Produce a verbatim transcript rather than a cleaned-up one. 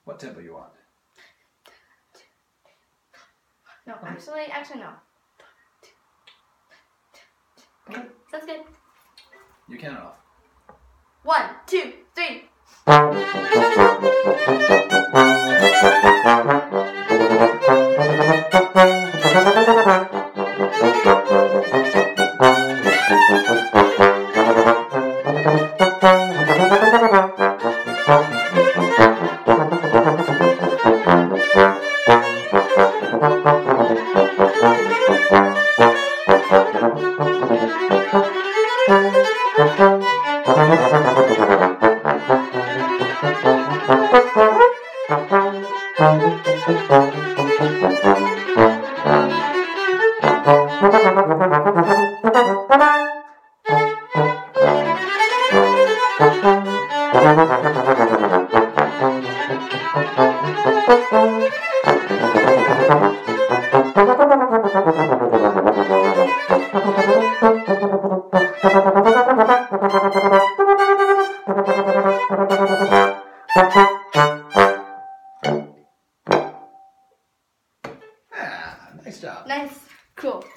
What tempo you want? No, actually, actually no. Okay. Sounds good. You count it off. One, two, three. Ah, nice job. Nice. Cool.